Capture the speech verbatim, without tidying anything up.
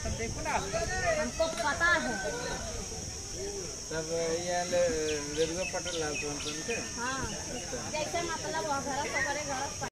देखो ना हमको पता है। तब ये रेलवे पटल लाल कौन कौन के? हाँ, जैसे मतलब वो घर घर